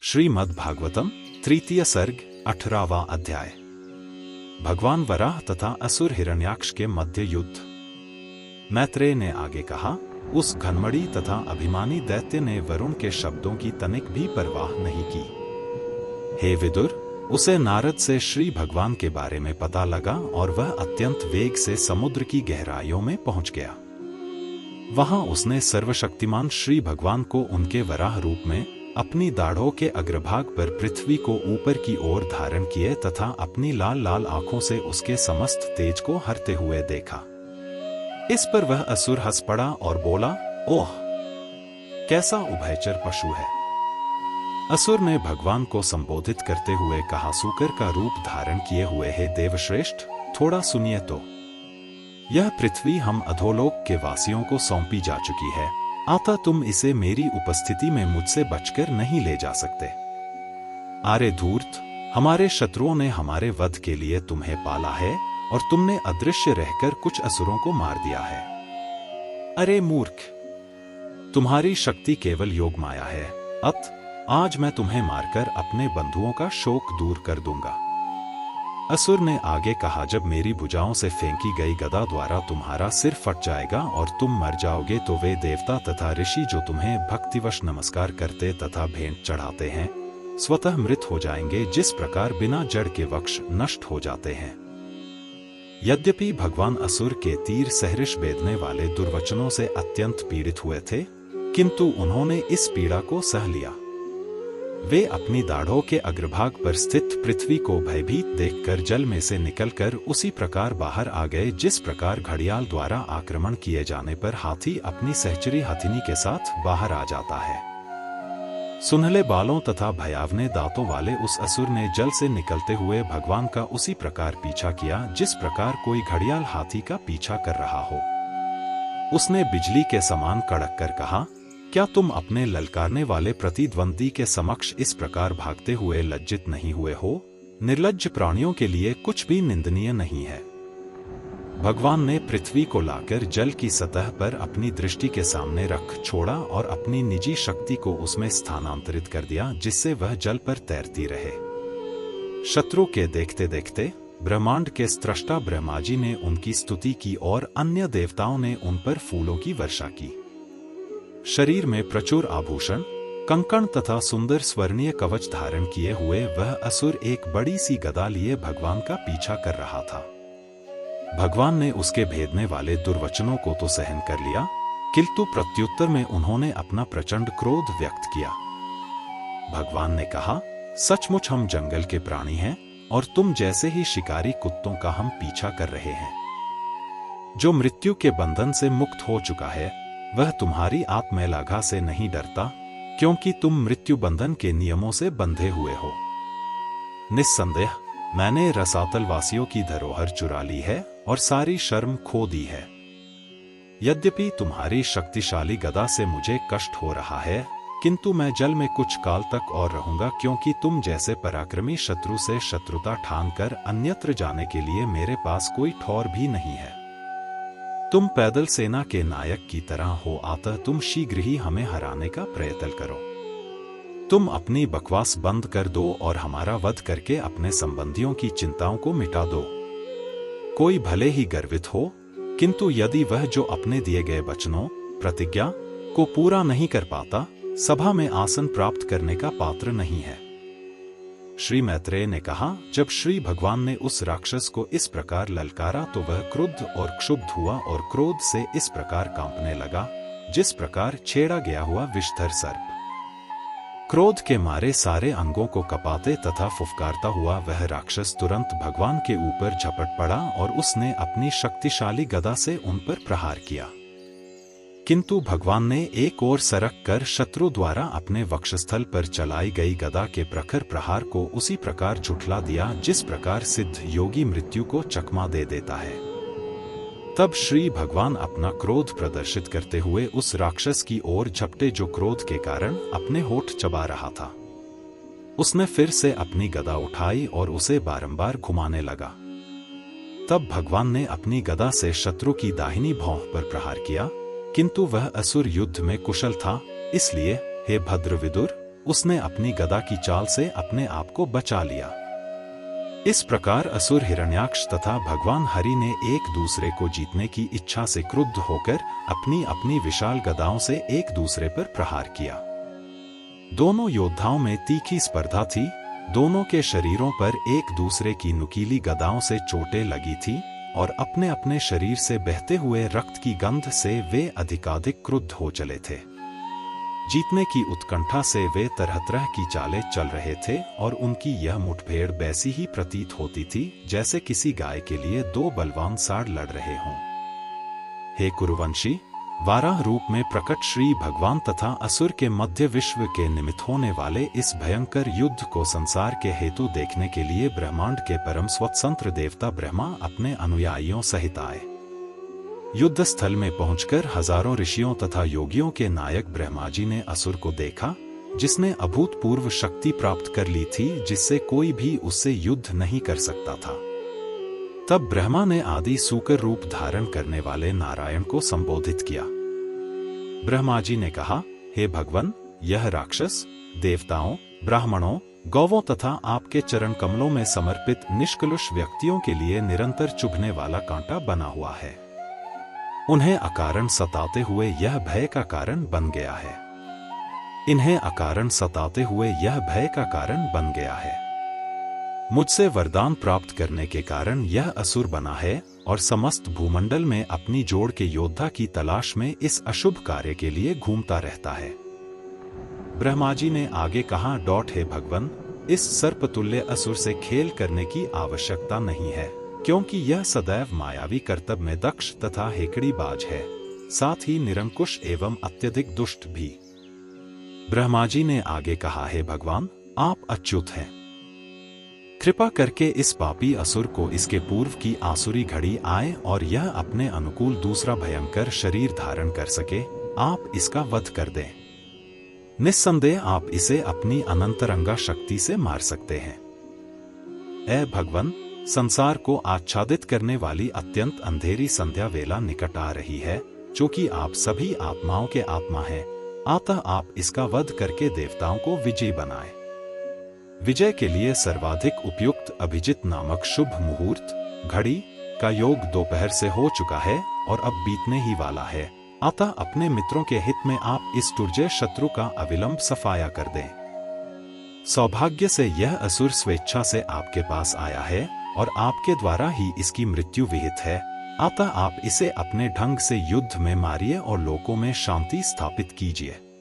श्रीमद् भागवतम तृतीय सर्ग 18वां अध्याय। भगवान वराह तथा असुर हिरण्याक्ष के मध्य युद्ध। मैत्रेय ने आगे कहा, उस घनमड़ी तथा अभिमानी दैत्य ने वरुण के शब्दों की तनिक भी परवाह नहीं की। हे विदुर, उसे नारद से श्री भगवान के बारे में पता लगा और वह अत्यंत वेग से समुद्र की गहराइयों में पहुंच गया। वहां उसने सर्वशक्तिमान श्री भगवान को उनके वराह रूप में अपनी दाढ़ों के अग्रभाग पर पृथ्वी को ऊपर की ओर धारण किए तथा अपनी लाल लाल आंखों से उसके समस्त तेज को हरते हुए देखा। इस पर वह असुर हंस पड़ा और बोला, ओह, कैसा उभयचर पशु है। असुर ने भगवान को संबोधित करते हुए कहा, सूकर का रूप धारण किए हुए हे देवश्रेष्ठ, थोड़ा सुनिए तो। यह पृथ्वी हम अधोलोक के वासियों को सौंपी जा चुकी है, अतः तुम इसे मेरी उपस्थिति में मुझसे बचकर नहीं ले जा सकते। आरे धूर्त, हमारे शत्रुओं ने हमारे वध के लिए तुम्हें पाला है और तुमने अदृश्य रहकर कुछ असुरों को मार दिया है। अरे मूर्ख, तुम्हारी शक्ति केवल योग माया है। आज मैं तुम्हें मारकर अपने बंधुओं का शोक दूर कर दूंगा। असुर ने आगे कहा, जब मेरी भुजाओं से फेंकी गई गदा द्वारा तुम्हारा सिर फट जाएगा और तुम मर जाओगे तो वे देवता तथा ऋषि जो तुम्हें भक्तिवश नमस्कार करते तथा भेंट चढ़ाते हैं स्वतः मृत हो जाएंगे, जिस प्रकार बिना जड़ के वृक्ष नष्ट हो जाते हैं। यद्यपि भगवान असुर के तीर सहर्ष बेधने वाले दुर्वचनों से अत्यंत पीड़ित हुए थे, किंतु उन्होंने इस पीड़ा को सह लिया। वे अपनी दाढ़ों के अग्रभाग पर स्थित पृथ्वी को भयभीत देखकर जल में से निकलकर उसी प्रकार बाहर आ गए जिस प्रकार घड़ियाल द्वारा आक्रमण किए जाने पर हाथी अपनी सहचरी हथिनी के साथ बाहर आ जाता है। सुनहले बालों तथा भयावने दांतों वाले उस असुर ने जल से निकलते हुए भगवान का उसी प्रकार पीछा किया जिस प्रकार कोई घड़ियाल हाथी का पीछा कर रहा हो। उसने बिजली के समान कड़क कर कहा, क्या तुम अपने ललकारने वाले प्रतिद्वंदी के समक्ष इस प्रकार भागते हुए लज्जित नहीं हुए हो? निर्लज्ज प्राणियों के लिए कुछ भी निंदनीय नहीं है। भगवान ने पृथ्वी को लाकर जल की सतह पर अपनी दृष्टि के सामने रख छोड़ा और अपनी निजी शक्ति को उसमें स्थानांतरित कर दिया, जिससे वह जल पर तैरती रहे। शत्रु के देखते देखते ब्रह्मांड के स्रष्टा ब्रह्मा जी ने उनकी स्तुति की और अन्य देवताओं ने उन पर फूलों की वर्षा की। शरीर में प्रचुर आभूषण, कंकण तथा सुंदर स्वर्णीय कवच धारण किए हुए वह असुर एक बड़ी सी गदा लिए भगवान का पीछा कर रहा था। भगवान ने उसके भेदने वाले दुर्वचनों को तो सहन कर लिया, किंतु प्रत्युत्तर में उन्होंने अपना प्रचंड क्रोध व्यक्त किया। भगवान ने कहा, सचमुच हम जंगल के प्राणी हैं और तुम जैसे ही शिकारी कुत्तों का हम पीछा कर रहे हैं। जो मृत्यु के बंधन से मुक्त हो चुका है वह तुम्हारी आत्मैलाघा से नहीं डरता, क्योंकि तुम मृत्यु बंधन के नियमों से बंधे हुए हो। निस्संदेह मैंने रसातल वासियों की धरोहर चुरा ली है और सारी शर्म खो दी है। यद्यपि तुम्हारी शक्तिशाली गदा से मुझे कष्ट हो रहा है, किंतु मैं जल में कुछ काल तक और रहूंगा, क्योंकि तुम जैसे पराक्रमी शत्रु से शत्रुता ठानकर अन्यत्र जाने के लिए मेरे पास कोई ठौर भी नहीं है। तुम पैदल सेना के नायक की तरह हो, अतः तुम शीघ्र ही हमें हराने का प्रयत्न करो। तुम अपनी बकवास बंद कर दो और हमारा वध करके अपने संबंधियों की चिंताओं को मिटा दो। कोई भले ही गर्वित हो, किंतु यदि वह जो अपने दिए गए वचनों प्रतिज्ञा को पूरा नहीं कर पाता, सभा में आसन प्राप्त करने का पात्र नहीं है। श्री मैत्रेय ने कहा, जब श्री भगवान ने उस राक्षस को इस प्रकार ललकारा तो वह क्रुद्ध और क्षुब्ध हुआ और क्रोध से इस प्रकार कांपने लगा जिस प्रकार छेड़ा गया हुआ विषधर सर्प। क्रोध के मारे सारे अंगों को कपाते तथा फुफकारता हुआ वह राक्षस तुरंत भगवान के ऊपर झपट पड़ा और उसने अपनी शक्तिशाली गदा से उन पर प्रहार किया। किंतु भगवान ने एक ओर सरक कर शत्रु द्वारा अपने वक्षस्थल पर चलाई गई गदा के प्रखर प्रहार को उसी प्रकार झुठला दिया जिस प्रकार सिद्ध योगी मृत्यु को चकमा दे देता है। तब श्री भगवान अपना क्रोध प्रदर्शित करते हुए उस राक्षस की ओर झपटे जो क्रोध के कारण अपने होठ चबा रहा था। उसने फिर से अपनी गदा उठाई और उसे बारंबार घुमाने लगा। तब भगवान ने अपनी गदा से शत्रु की दाहिनी भौं पर प्रहार किया, किंतु वह असुर युद्ध में कुशल था, इसलिए हे भद्र विदुर, उसने अपनी गदा की चाल से अपने आप को बचा लिया। इस प्रकार असुर हिरण्याक्ष तथा भगवान हरि ने एक दूसरे को जीतने की इच्छा से क्रुद्ध होकर अपनी अपनी विशाल गदाओं से एक दूसरे पर प्रहार किया। दोनों योद्धाओं में तीखी स्पर्धा थी। दोनों के शरीरों पर एक दूसरे की नुकीली गदाओं से चोटें लगी थी और अपने अपने शरीर से बहते हुए रक्त की गंध से वे अधिकाधिक क्रुद्ध हो चले थे। जीतने की उत्कंठा से वे तरह तरह की चालें चल रहे थे और उनकी यह मुठभेड़ वैसी ही प्रतीत होती थी जैसे किसी गाय के लिए दो बलवान साड़ लड़ रहे हों। हे कुरुवंशी, वाराह रूप में प्रकट श्री भगवान तथा असुर के मध्य विश्व के निमित्त होने वाले इस भयंकर युद्ध को संसार के हेतु देखने के लिए ब्रह्मांड के परम स्वतंत्र देवता ब्रह्मा अपने अनुयायियों सहित आए। युद्ध स्थल में पहुंचकर हजारों ऋषियों तथा योगियों के नायक ब्रह्मा जी ने असुर को देखा, जिसने अभूतपूर्व शक्ति प्राप्त कर ली थी, जिससे कोई भी उससे युद्ध नहीं कर सकता था। तब ब्रह्मा ने आदि सूकर रूप धारण करने वाले नारायण को संबोधित किया। ब्रह्मा जी ने कहा, हे भगवन, यह राक्षस देवताओं, ब्राह्मणों, गौवों तथा आपके चरण कमलों में समर्पित निष्कलुष व्यक्तियों के लिए निरंतर चुभने वाला कांटा बना हुआ है। उन्हें अकारण सताते हुए यह भय का कारण बन गया है। इन्हें अकारण सताते हुए यह भय का कारण बन गया है। मुझसे वरदान प्राप्त करने के कारण यह असुर बना है और समस्त भूमंडल में अपनी जोड़ के योद्धा की तलाश में इस अशुभ कार्य के लिए घूमता रहता है। ब्रह्मा जी ने आगे कहा, हे भगवन, इस सर्पतुल्य असुर से खेल करने की आवश्यकता नहीं है, क्योंकि यह सदैव मायावी कर्तव्य में दक्ष तथा हेकड़ीबाज है, साथ ही निरंकुश एवं अत्यधिक दुष्ट भी। ब्रह्मा जी ने आगे कहा, हे भगवान, आप अच्युत हैं। कृपा करके इस पापी असुर को इसके पूर्व की आसुरी घड़ी आए और यह अपने अनुकूल दूसरा भयंकर शरीर धारण कर सके, आप इसका वध कर दें। निस्संदेह आप इसे अपनी अनंतरंगा शक्ति से मार सकते हैं। ऐ भगवन, संसार को आच्छादित करने वाली अत्यंत अंधेरी संध्या वेला निकट आ रही है, चूंकि आप सभी आत्माओं के आत्मा हैं, अतः आप इसका वध करके देवताओं को विजयी बनाएं। विजय के लिए सर्वाधिक उपयुक्त अभिजित नामक शुभ मुहूर्त घड़ी का योग दोपहर से हो चुका है और अब बीतने ही वाला है, अतः अपने मित्रों के हित में आप इस दुर्जय शत्रु का अविलंब सफाया कर दें। सौभाग्य से यह असुर स्वेच्छा से आपके पास आया है और आपके द्वारा ही इसकी मृत्यु विहित है, अतः आप इसे अपने ढंग से युद्ध में मारिए और लोकों में शांति स्थापित कीजिए।